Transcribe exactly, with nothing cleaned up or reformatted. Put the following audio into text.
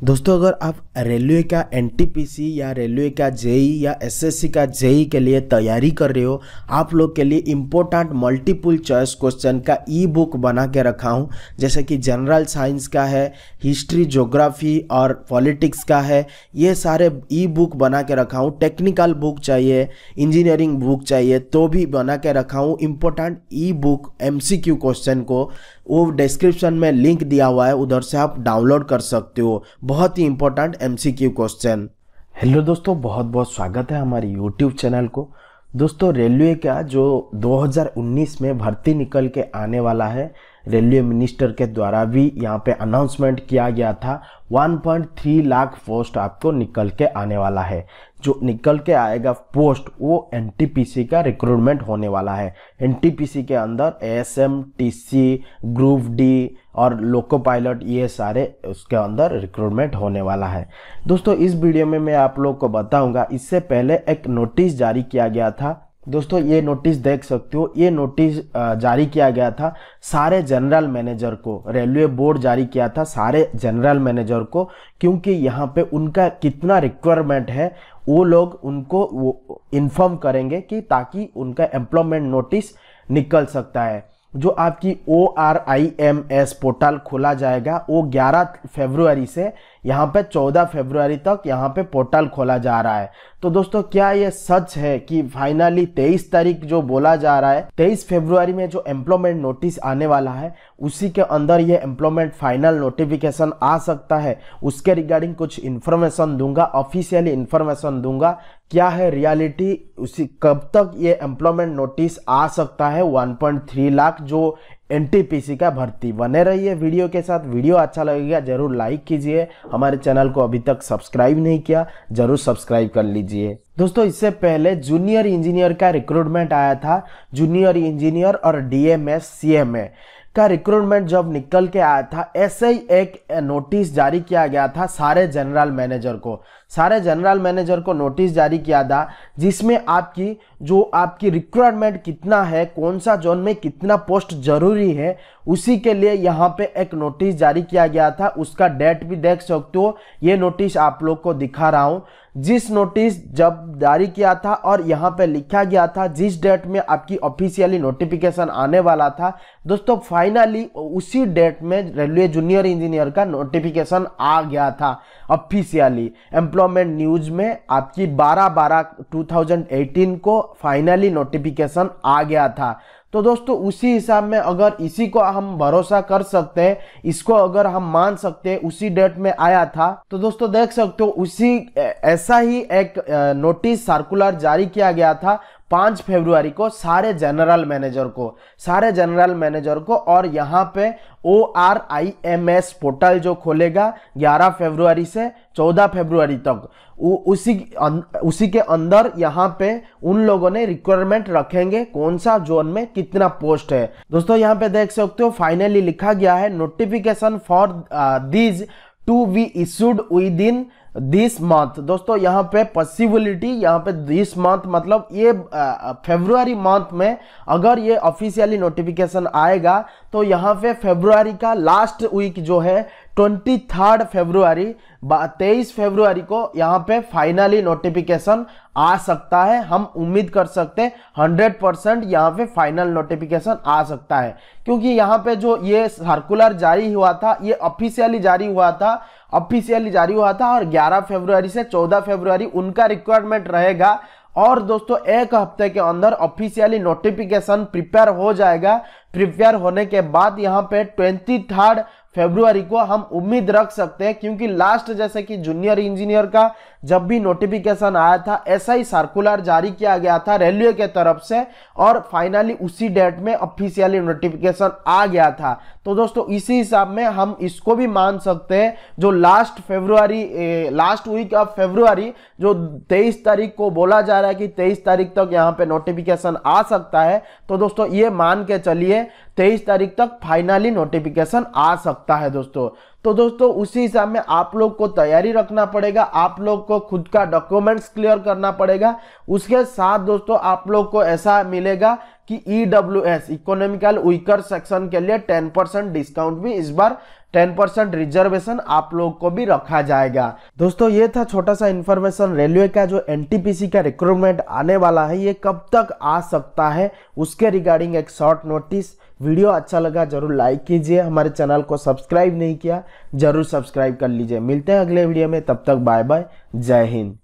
दोस्तों, अगर आप रेलवे का एनटीपीसी या रेलवे का जेई या एसएससी का जेई के लिए तैयारी कर रहे हो, आप लोग के लिए इम्पोर्टेंट मल्टीपल चॉइस क्वेश्चन का ई बुक बना के रखा हूँ। जैसे कि जनरल साइंस का है, हिस्ट्री, ज्योग्राफी और पॉलिटिक्स का है। ये सारे ई बुक बना के रखा हूँ। टेक्निकल बुक चाहिए, इंजीनियरिंग बुक चाहिए तो भी बना के रखा हूँ। Important E book MCQ question को वो डिस्क्रिप्शन में लिंक दिया हुआ है, उधर से आप डाउनलोड कर सकते हो। बहुत ही इंपॉर्टेंट एमसीक्यू क्वेश्चन। हेलो दोस्तों, बहुत बहुत स्वागत है हमारे यूट्यूब चैनल को। दोस्तों, रेलवे का जो दो हज़ार उन्नीस में भर्ती निकल के आने वाला है, रेलवे मिनिस्टर के द्वारा भी यहाँ पे अनाउंसमेंट किया गया था। एक पॉइंट तीन लाख पोस्ट आपको निकल के आने वाला है। जो निकल के आएगा पोस्ट वो एनटीपीसी का रिक्रूटमेंट होने वाला है। एनटीपीसी के अंदर एएसएम, टीसी, ग्रुप डी और लोको पायलट, ये सारे उसके अंदर रिक्रूटमेंट होने वाला है। दोस्तों, इस वीडियो में मैं आप लोग को बताऊंगा। इससे पहले एक नोटिस जारी किया गया था। दोस्तों, ये नोटिस देख सकते हो। ये नोटिस जारी किया गया था सारे जनरल मैनेजर को, रेलवे बोर्ड जारी किया था सारे जनरल मैनेजर को, क्योंकि यहाँ पे उनका कितना रिक्वायरमेंट है वो लोग उनको वो इन्फॉर्म करेंगे कि ताकि उनका एम्प्लॉयमेंट नोटिस निकल सकता है। जो आपकी O R I M S portal खोला जाएगा वो ग्यारह फरवरी से यहाँ पे चौदह फरवरी तक यहाँ पे पोर्टल खोला जा रहा है। तो दोस्तों, क्या ये सच है कि फाइनली तेईस तारीख जो बोला जा रहा है, तेईस फरवरी में जो एम्प्लॉयमेंट नोटिस आने वाला है उसी के अंदर ये एम्प्लॉयमेंट फाइनल नोटिफिकेशन आ सकता है? उसके रिगार्डिंग कुछ इन्फॉर्मेशन दूंगा, ऑफिशियली इन्फॉर्मेशन दूंगा। क्या है रियलिटी, उसी कब तक ये एम्प्लॉयमेंट नोटिस आ सकता है? एक पॉइंट तीन लाख जो एनटीपीसी का भर्ती। बने रहिए वीडियो के साथ। वीडियो अच्छा लगेगा जरूर लाइक कीजिए। हमारे चैनल को अभी तक सब्सक्राइब नहीं किया, जरूर सब्सक्राइब कर लीजिए। दोस्तों, इससे पहले जूनियर इंजीनियर का रिक्रूटमेंट आया था। जूनियर इंजीनियर और डीएमएस सीएमए का रिक्रूटमेंट जब निकल के आया था, ऐसे ही एक नोटिस जारी किया गया था सारे जनरल मैनेजर को। सारे जनरल मैनेजर को नोटिस जारी किया था जिसमें आपकी जो आपकी रिक्वायरमेंट कितना है, कौन सा जोन में कितना पोस्ट जरूरी है, उसी के लिए यहाँ पे एक नोटिस जारी किया गया था। उसका डेट भी देख सकते हो। ये नोटिस आप लोग को दिखा रहा हूँ। जिस नोटिस जब जारी किया था और यहाँ पे लिखा गया था जिस डेट में आपकी ऑफिशियली नोटिफिकेशन आने वाला था, दोस्तों फाइनली उसी डेट में रेलवे जूनियर इंजीनियर का नोटिफिकेशन आ गया था ऑफिशियली। एम्प्लॉयमेंट न्यूज में आपकी बारह बारह दो हज़ार अठारह को फाइनली नोटिफिकेशन आ गया था। तो दोस्तों, उसी हिसाब में अगर इसी को हम भरोसा कर सकते हैं, इसको अगर हम मान सकते हैं उसी डेट में आया था, तो दोस्तों देख सकते हो उसी ऐसा ही एक नोटिस सर्कुलर जारी किया गया था पाँच फरवरी को सारे जनरल मैनेजर को सारे जनरल मैनेजर को और यहाँ पे O R I M S portal जो खोलेगा ग्यारह फरवरी से चौदह फरवरी तक, उसी उसी के अंदर यहाँ पे उन लोगों ने रिक्वायरमेंट रखेंगे कौन सा जोन में कितना पोस्ट है। दोस्तों, यहाँ पे देख सकते हो फाइनली लिखा गया है notification for this to be issued within this month. दोस्तों, यहाँ पे पॉसिबिलिटी, यहाँ पे दिस मंथ मतलब ये फरवरी मंथ में अगर ये ऑफिशियली नोटिफिकेशन आएगा तो यहाँ पे फरवरी का लास्ट वीक जो है ट्वेंटी थर्ड फरवरी तेईस फरवरी को यहाँ पे फाइनली नोटिफिकेशन आ सकता है। हम उम्मीद कर सकते हैं हंड्रेड परसेंट यहाँ पे फाइनल नोटिफिकेशन आ सकता है, क्योंकि यहाँ पे जो ये सर्कुलर जारी हुआ था ये ऑफिशियली जारी हुआ था ऑफिशियली जारी हुआ था और ग्यारह फरवरी से चौदह फरवरी उनका रिक्वायरमेंट रहेगा। और दोस्तों, एक हफ्ते के अंदर ऑफिशियली नोटिफिकेशन प्रिपेयर हो जाएगा। प्रिपेयर होने के बाद यहाँ पे ट्वेंटी थर्ड फरवरी को हम उम्मीद रख सकते हैं, क्योंकि लास्ट जैसे कि जूनियर इंजीनियर का जब भी नोटिफिकेशन आया था ऐसा ही सर्कुलर जारी किया गया था रेलवे के तरफ से और फाइनली उसी डेट में ऑफिशियली नोटिफिकेशन आ गया था। तो दोस्तों, इसी हिसाब में हम इसको भी मान सकते हैं जो last February last week of February जो तेईस तारीख को बोला जा रहा है कि तेईस तारीख तक यहाँ पे नोटिफिकेशन आ सकता है। तो दोस्तों, ये मान के चलिए तेईस तारीख तक फाइनली नोटिफिकेशन आ सकता है दोस्तों। तो दोस्तों, उसी हिसाब में आप लोग को तैयारी रखना पड़ेगा, आप लोग को खुद का डॉक्यूमेंट्स क्लियर करना पड़ेगा। उसके साथ दोस्तों, आप लोग को ऐसा मिलेगा कि ईडब्ल्यूएस इकोनॉमिकल वीकर सेक्शन के लिए टेन परसेंट डिस्काउंट भी इस बार टेन परसेंट रिजर्वेशन आप लोग को भी रखा जाएगा। दोस्तों ये था छोटा सा इन्फॉर्मेशन रेलवे का जो एनटीपीसी का रिक्रूटमेंट आने वाला है ये कब तक आ सकता है उसके रिगार्डिंग एक शॉर्ट नोटिस। वीडियो अच्छा लगा जरूर लाइक कीजिए, हमारे चैनल को सब्सक्राइब नहीं किया जरूर सब्सक्राइब कर लीजिए। मिलते हैं अगले वीडियो में, तब तक बाय बाय, जय हिंद।